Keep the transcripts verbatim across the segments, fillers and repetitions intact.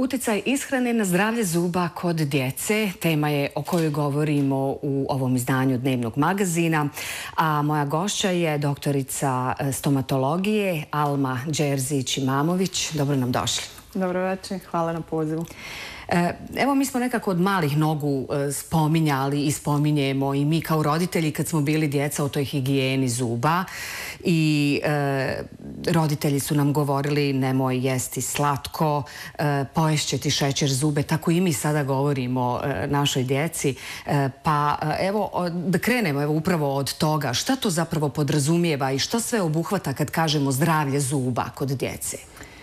Uticaj ishrane na zdravlje zuba kod djece tema je o kojoj govorimo u ovom izdanju Dnevnog magazina, a moja gošća je doktorica stomatologije Alma Đerzić-Imamović. Dobro nam došli. Dobro večer, hvala na pozivu. Evo, mi smo nekako od malih nogu spominjali i spominjemo i mi kao roditelji kad smo bili djeca o toj higijeni zuba i e, roditelji su nam govorili nemoj jesti slatko, e, poješće ti šećer zube, tako i mi sada govorimo e, našoj djeci. E, pa evo, da krenemo evo, upravo od toga. Šta to zapravo podrazumijeva i što sve obuhvata kad kažemo zdravlje zuba kod djece?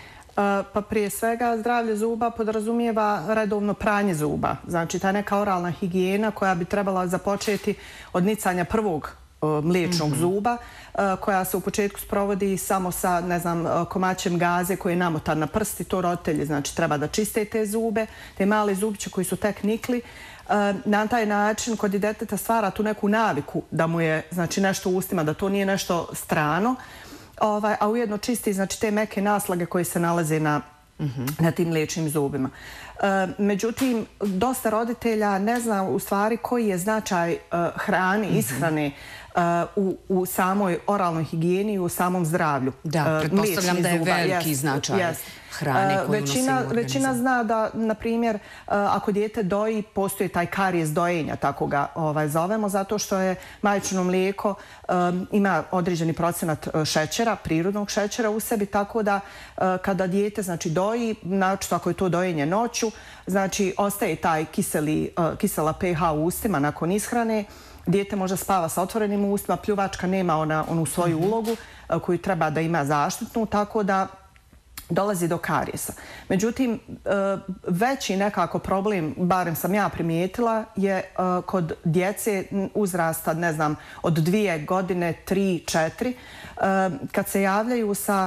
Pa prije svega zdravlje zuba podrazumijeva redovno pranje zuba. Znači ta neka oralna higijena koja bi trebala započeti od nicanja prvog mliječnog mm-hmm. zuba, koja se u početku sprovodi samo sa, ne znam, komaćem gaze koji je namotan na prsti. To roditelji znači treba da čiste te zube, te male zubće koji su tek nikli. Na taj način kod djeteta stvara tu neku naviku da mu je znači nešto u ustima, da to nije nešto strano. Ovaj, a ujedno čisti znači, te meke naslage koje se nalaze na, mm-hmm. na tim mliječnim zubima. E, međutim, dosta roditelja ne zna u stvari koji je značaj e, hrane, mm-hmm. ishrane uh, u, u samoj oralnoj higijeni i u samom zdravlju. Da, pretpostavljam da je zuba. veliki yes, yes. značaj hrane koju većina, nosimo u većina zna da, na primjer, ako dijete doji, postoji taj karijes dojenja, tako ga ovaj, zovemo, zato što je majčino mlijeko um, ima određeni procenat šećera, prirodnog šećera u sebi, tako da uh, kada dijete znači, doji, naročito ako je to dojenje noću, znači ostaje taj kiseli, uh, kisela pH u ustima nakon ishrane. Dijete može spava sa otvorenim ustima, pljuvačka nema ona, onu svoju mm-hmm. ulogu uh, koju treba da ima zaštitnu, tako da dolazi do karijesa. Međutim, veći nekako problem, barem sam ja primijetila, je kod djece uzrasta, ne znam, od dvije godine, tri, četiri, kad se javljaju sa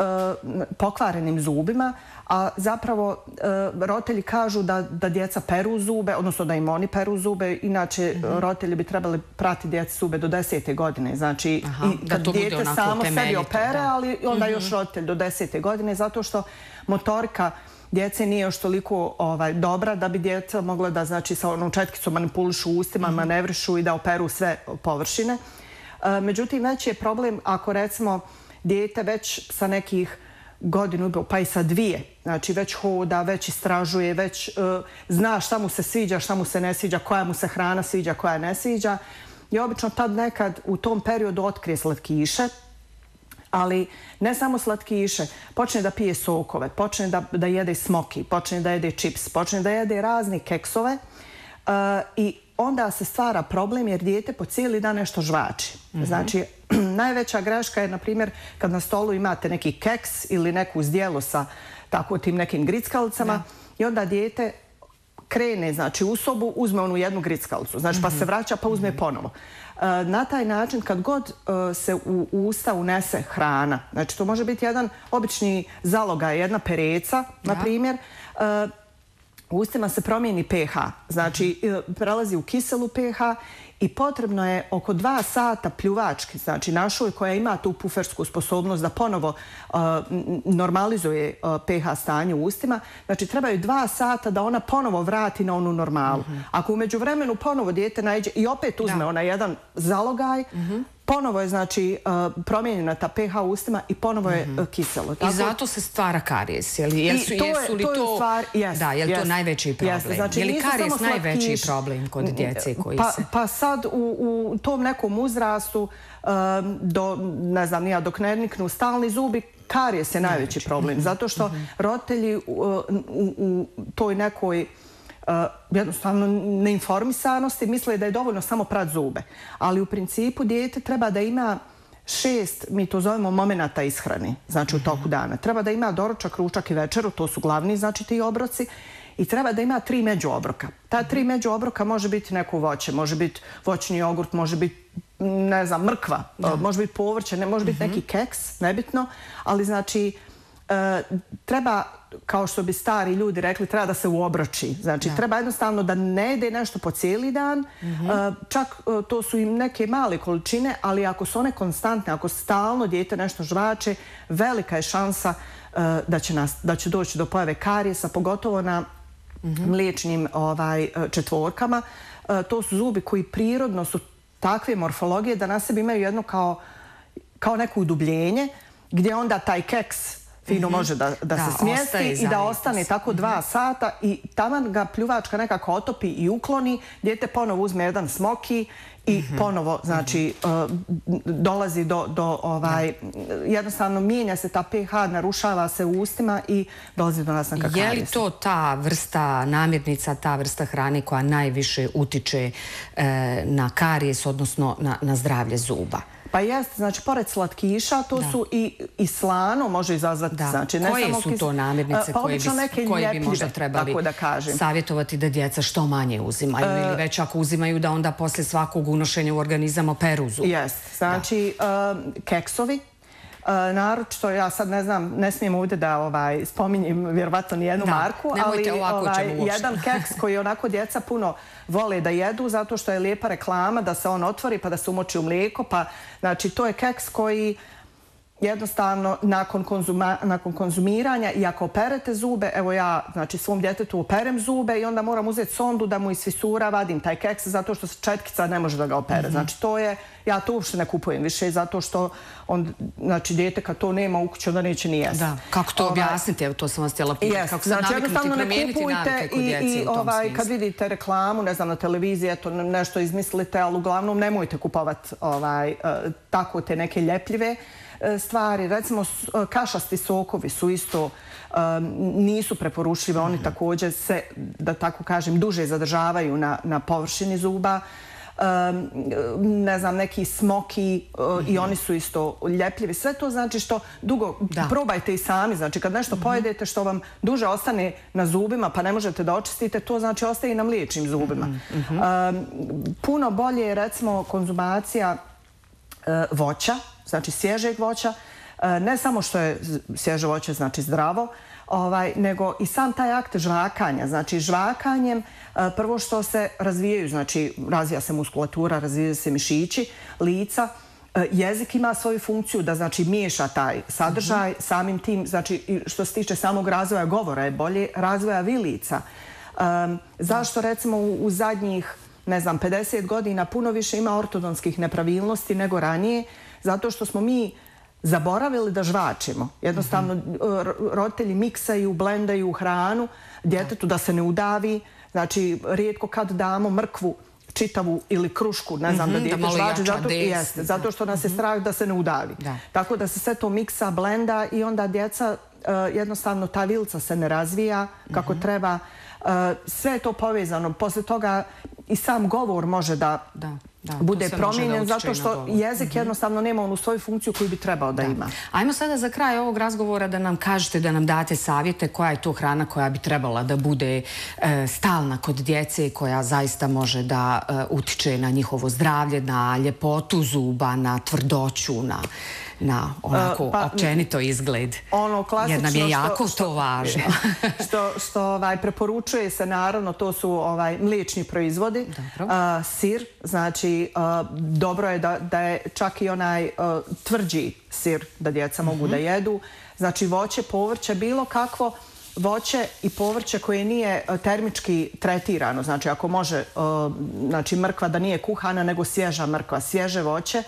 pokvarenim zubima, a zapravo roditelji kažu da, da djeca peru zube, odnosno da im oni peru zube, inače mm-hmm. roditelji bi trebali pratiti djeci zube do desete godine. Znači, Aha, i kad dijete samo sebi opere, da. ali onda mm-hmm. još roditelj do desete godine, zato što motorika djece nije još toliko ovaj, dobra da bi djeca mogla da znači, sa onom četkicom manipulišu ustima, mm-hmm. manevrišu i da operu sve površine. E, međutim, veći je problem ako recimo dijete već sa nekih godinu, pa i sa dvije. Znači već hoda, već istražuje, već uh, zna šta mu se sviđa, šta mu se ne sviđa, koja mu se hrana sviđa, koja ne sviđa. I obično tad nekad u tom periodu otkrije slatkiše, ali ne samo slatkiše, počne da pije sokove, počne da, da jede smoki, počne da jede čips, počne da jede razne keksove uh, i onda se stvara problem jer dijete po cijeli dan nešto žvači. Mm-hmm. Znači, najveća greška je, na primjer, kad na stolu imate neki keks ili neku zdjelu sa tako tim nekim grickalicama da. i onda dijete krene znači, u sobu, uzme onu jednu grickalicu, znači mm-hmm. pa se vraća pa uzme mm-hmm. ponovo. E, na taj način, kad god e, se u, u usta unese hrana, znači to može biti jedan obični zalogaj, jedna pereca, da. na primjer, e, u ustima se promijeni pH, znači prelazi u kiselu pH i potrebno je oko dva sata pljuvačke, znači našoj koja ima tu pufersku sposobnost da ponovo uh, normalizuje uh, pH stanje u ustima, znači trebaju dva sata da ona ponovo vrati na onu normalu. Mm-hmm. Ako u međuvremenu ponovo dijete naiđe i opet uzme da. onaj jedan zalogaj, mm-hmm. ponovo je znači uh, promijenjena ta pH u ustima i ponovo je uh, kiselo. Tako... I zato se stvara karijes. Jel, jel su, to jesu li to... to stvar, yes, da, je li yes, to najveći problem? Yes, znači, je li karijes najveći problem kod djece koji pa, se... Pa sad u, u tom nekom uzrastu, um, do, ne znam, nija, dok ne niknu stalni zubi, karijes je najveći, najveći problem. Mm-hmm. Zato što mm-hmm. roditelji u, u, u toj nekoj Uh, jednostavno neinformisanosti misle da je dovoljno samo prat zube. Ali u principu dijete treba da ima šest, mi to zovemo, momenata ishrane, znači u toku dana. Treba da ima doručak, ručak i večeru, to su glavni znači ti obroci. I treba da ima tri međuobroka. Ta tri međuobroka može biti neko voće, može biti voćni jogurt, može biti, ne znam, mrkva, da. može biti povrće, ne, može biti neki keks, nebitno, ali znači treba, kao što bi stari ljudi rekli, treba da se uobroči. Znači, treba jednostavno da ne jede nešto po cijeli dan. Čak to su i neke male količine, ali ako su one konstantne, ako stalno dijete nešto žvače, velika je šansa da će doći do pojave karijesa, pogotovo na mliječnim četvorkama. To su zubi koji prirodno su takve morfologije da na sebi imaju jedno kao neko udubljenje, gdje onda taj keks fino može da se smjesti i da ostane tako dva sata i taman ga pljuvačka nekako otopi i ukloni, dijete ponovo uzme jedan smoki i ponovo, znači, dolazi do, jednostavno mijenja se ta pH, narušava se u ustima i dolazi do nastanka karijesa. Je li to ta vrsta namirnica, ta vrsta hrane koja najviše utiče na karijes, odnosno na zdravlje zuba? Pa jeste, znači, pored slatkiša, to su i slano može izazvati. Koje su to namirnice koje bi možda trebali savjetovati da djeca što manje uzimaju ili već ako uzimaju da onda posle svakog unošenja u organizam operu zub? Jeste, znači, keksovi, naročito, ja sad ne znam, ne smijem ovdje da spominjem vjerovatno nijednu marku, ali jedan keks koji onako djeca puno vole da jedu zato što je lijepa reklama da se on otvori pa da se umoči u mlijeko, pa znači to je keks koji jednostavno nakon konzumiranja i ako operete zube, evo ja znači svom djetetu operem zube i onda moram uzeti sondu da mu iz fisura vadim taj keks zato što četkica ne može da ga opere. Znači to je, ja to uopšte ne kupujem više zato što znači dijete kad to nema u kući onda neće ni jesti. Da, kako to objasniti? Evo to sam vas htjela pitati. Kako se naviknuti promijeniti navike kod djece u tom smislu? Kad vidite reklamu, ne znam, na televiziji, eto nešto izmislite, ali uglavnom nemojte kupovati tako te neke ljepljive stvari. Recimo, kašasti sokovi su isto, nisu preporučljive. Oni također se, da tako kažem, duže zadržavaju na površini zuba. Ne znam, neki smoki i oni su isto ljepljivi. Sve to znači što dugo, probajte i sami, znači kad nešto pojedete što vam duže ostane na zubima pa ne možete da očistite, to znači ostaje i na mliječnim zubima. Puno bolje je recimo konzumacija voća, znači svježeg voća, ne samo što je svježe voće znači zdravo, nego i sam taj akt žvakanja. Znači žvakanjem prvo što se razvijaju, znači razvija se muskulatura, razvijaju se mišići, lica, jezik ima svoju funkciju da znači miješa taj sadržaj, samim tim, znači što se tiče samog razvoja govora je bolje, razvoja vilica. Zašto recimo u zadnjih ne znam, pedeset godina puno više ima ortodonskih nepravilnosti nego ranije, zato što smo mi zaboravili da žvačimo. Jednostavno, roditelji miksaju, blendaju hranu, djetetu da se ne udavi, znači, rijetko kad damo mrkvu čitavu ili krušku, ne znam, da dijete žvače, zato što nas je strah da se ne udavi. Tako da se sve to miksa, blenda i onda djeca, jednostavno, ta vilca se ne razvija kako treba. Sve je to povezano. Posle toga i sam govor može da bude promijenjen zato što jezik jednostavno nema onu svoju funkciju koju bi trebao da ima. Ajmo sada za kraj ovog razgovora da nam kažete, da nam date savjete koja je to hrana koja bi trebala da bude stalna kod djece i koja zaista može da utiče na njihovo zdravlje, na ljepotu zuba, na tvrdoću, na na onako općenito izgled. Jer nam je jako to važno. Što preporučuje se, naravno, to su mliječni proizvodi. Sir, znači dobro je da je čak i onaj tvrđi sir da djeca mogu da jedu. Znači voće, povrće, bilo kakvo voće i povrće koje nije termički tretirano. Znači ako može, znači mrkva da nije kuhana nego svježa mrkva, svježe voće.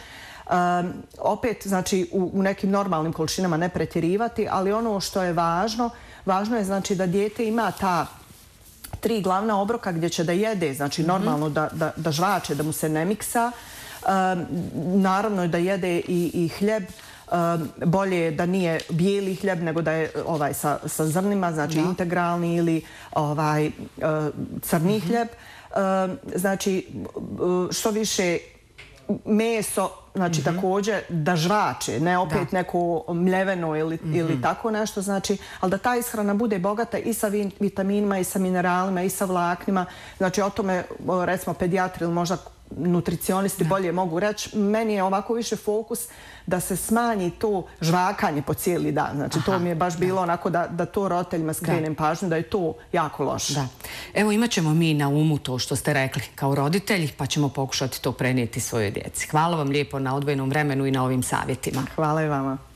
Opet, znači, u nekim normalnim količinama ne pretjerivati, ali ono što je važno, važno je znači da dijete ima ta tri glavna obroka gdje će da jede, znači normalno da žvače, da mu se ne miksa. Naravno je da jede i hljeb, bolje je da nije bijeli hljeb nego da je sa zrnima, znači integralni ili crni hljeb. Znači, što više meso, znači također da žvače, ne opet neko mljeveno ili tako nešto, znači, ali da ta ishrana bude bogata i sa vitaminima, i sa mineralima, i sa vlaknima. Znači, o tome, recimo, pedijatri ili možda nutricionisti bolje mogu reći, meni je ovako više fokus da se smanji to žvakanje po cijeli dan. Znači, to mi je baš bilo onako da to roditeljima skrenem pažnju, da je to jako loše. Evo, imat ćemo mi na umu to što ste rekli kao roditelji, pa ćemo pokušati to prenijeti svojoj djeci. Hvala vam lijepo na odvojenom vremenu i na ovim savjetima. Hvala i vama.